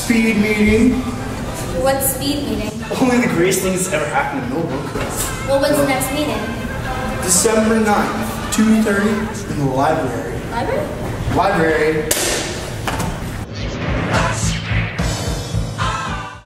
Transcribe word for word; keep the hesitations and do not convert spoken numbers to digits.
Speed meeting. What's speed meeting? Only the greatest things that's ever happened in Millbrook. Well, when's the next meeting? December ninth, two thirty in the library. Library? Library.